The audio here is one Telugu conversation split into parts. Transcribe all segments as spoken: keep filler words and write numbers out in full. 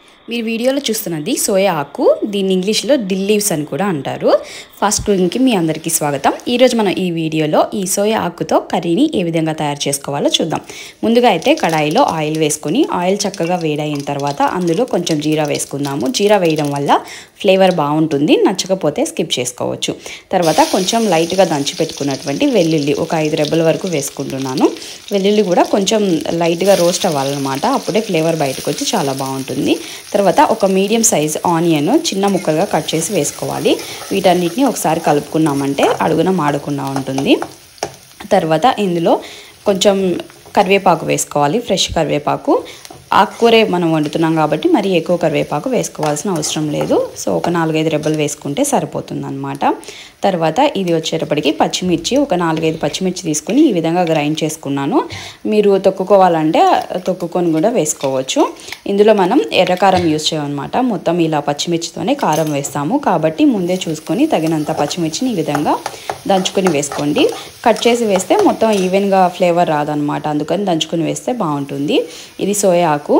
మీరు వీడియోలో చూస్తున్నది సోయా ఆకు, దీన్ని ఇంగ్లీష్లో డిల్ లీవ్స్ అని కూడా అంటారు. ఫస్ట్ కుకింగ్కి మీ అందరికీ స్వాగతం. ఈరోజు మనం ఈ వీడియోలో ఈ సోయా ఆకుతో కర్రీని ఏ విధంగా తయారు చేసుకోవాలో చూద్దాం. ముందుగా అయితే కడాయిలో ఆయిల్ వేసుకొని ఆయిల్ చక్కగా వేడైన తర్వాత అందులో కొంచెం జీరా వేసుకుందాము. జీరా వేయడం వల్ల ఫ్లేవర్ బాగుంటుంది, నచ్చకపోతే స్కిప్ చేసుకోవచ్చు. తర్వాత కొంచెం లైట్గా దంచి పెట్టుకున్నటువంటి వెల్లుల్లి ఒక ఐదు రెబ్బల వరకు వేసుకుంటున్నాను. వెల్లుల్లి కూడా కొంచెం లైట్గా రోస్ట్ అవ్వాలన్నమాట, అప్పుడే ఫ్లేవర్ బయటకు వచ్చి చాలా బాగుంటుంది. తర్వాత ఒక మీడియం సైజ్ ఆనియన్ చిన్న ముక్కలుగా కట్ చేసి వేసుకోవాలి. వీటన్నిటిని ఒకసారి కలుపుకున్నామంటే అడుగున మాడకుండా ఉంటుంది. తర్వాత ఇందులో కొంచెం కరివేపాకు వేసుకోవాలి, ఫ్రెష్ కరివేపాకు. ఆకుకూరే మనం వండుతున్నాం కాబట్టి మరి ఎక్కువ కరివేపాకు వేసుకోవాల్సిన అవసరం లేదు. సో ఒక నాలుగైదు రెబ్బలు వేసుకుంటే సరిపోతుంది అన్నమాట. తర్వాత ఇది వచ్చేటప్పటికి పచ్చిమిర్చి ఒక నాలుగైదు పచ్చిమిర్చి తీసుకుని ఈ విధంగా గ్రైండ్ చేసుకున్నాను. మీరు తొక్కుకోవాలంటే తొక్కుకొని కూడా వేసుకోవచ్చు. ఇందులో మనం ఎర్రకారం యూజ్ చేయమన్నమాట. మొత్తం ఇలా పచ్చిమిర్చితోనే కారం వేస్తాము కాబట్టి ముందే చూసుకొని తగినంత పచ్చిమిర్చిని ఈ విధంగా దంచుకొని వేసుకోండి. కట్ చేసి వేస్తే మొత్తం ఈవెన్గా ఫ్లేవర్ రాదనమాట, అందుకని దంచుకొని వేస్తే బాగుంటుంది. ఇది సోయా ఆకు.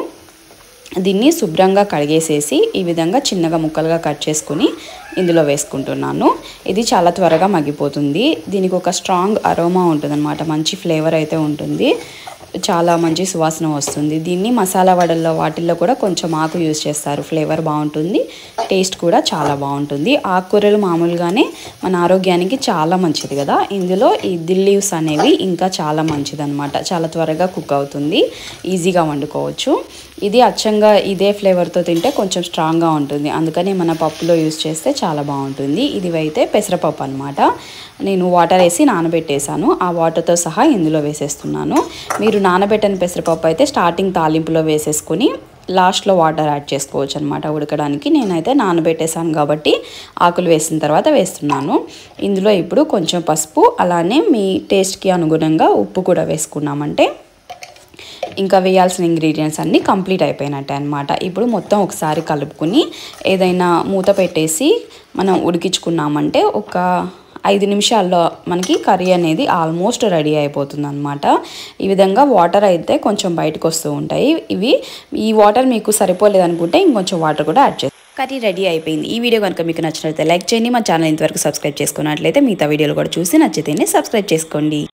దీన్ని శుభ్రంగా కడిగేసేసి ఈ విధంగా చిన్నగా ముక్కలుగా కట్ చేసుకుని ఇందులో వేసుకుంటున్నాను. ఇది చాలా త్వరగా మగ్గిపోతుంది. దీనికి ఒక స్ట్రాంగ్ అరోమా ఉంటుంది అనమాట, మంచి ఫ్లేవర్ అయితే ఉంటుంది, చాలా మంచి సువాసన వస్తుంది. దీన్ని మసాలా వడల్లో వాటిల్లో కూడా కొంచెం ఆకు యూజ్ చేస్తారు, ఫ్లేవర్ బాగుంటుంది, టేస్ట్ కూడా చాలా బాగుంటుంది. ఆకుకూరలు మామూలుగానే మన ఆరోగ్యానికి చాలా మంచిది కదా, ఇందులో ఈ దిల్ లీవ్స్ అనేవి ఇంకా చాలా మంచిది అనమాట. చాలా త్వరగా కుక్ అవుతుంది, ఈజీగా వండుకోవచ్చు. ఇది అచ్చంగా ఇదే ఫ్లేవర్తో తింటే కొంచెం స్ట్రాంగ్గా ఉంటుంది, అందుకని మన పప్పులో యూజ్ చేస్తే చాలా బాగుంటుంది. ఇది అయితే పెసరపప్పు అనమాట. నేను వాటర్ వేసి నానబెట్టేశాను, ఆ వాటర్తో సహా ఇందులో వేసేస్తున్నాను. మీరు నానబెట్టని పెసరపప్పు అయితే స్టార్టింగ్ తాలింపులో వేసేసుకొని లాస్ట్లో వాటర్ యాడ్ చేసుకోవచ్చు అనమాట ఉడకడానికి. నేనైతే నానబెట్టేసాను కాబట్టి ఆకులు వేసిన తర్వాత వేస్తున్నాను. ఇందులో ఇప్పుడు కొంచెం పసుపు, అలానే మీ టేస్ట్కి అనుగుణంగా ఉప్పు కూడా వేసుకున్నామంటే ఇంకా వేయాల్సిన ఇంగ్రీడియంట్స్ అన్నీ కంప్లీట్ అయిపోయినట్టే అనమాట. ఇప్పుడు మొత్తం ఒకసారి కలుపుకుని ఏదైనా మూత పెట్టేసి మనం ఉడికించుకున్నామంటే ఒక ఐదు నిమిషాల్లో మనకి కర్రీ అనేది ఆల్మోస్ట్ రెడీ అయిపోతుంది అనమాట. ఈ విధంగా వాటర్ అయితే కొంచెం బయటకు వస్తూ ఉంటాయి. ఇవి ఈ వాటర్ మీకు సరిపోలేదు అనుకుంటే ఇంకొంచెం వాటర్ కూడా యాడ్ చేస్తాం. కర్రీ రెడీ అయిపోయింది. ఈ వీడియో కనుక మీకు నచ్చినట్లయితే లైక్ చేయండి. మా ఛానల్ ఇంతవరకు సబ్స్క్రైబ్ చేసుకున్నట్లయితే మిగతా వీడియోలు కూడా చూసి నచ్చితేనే సబ్స్క్రైబ్ చేసుకోండి.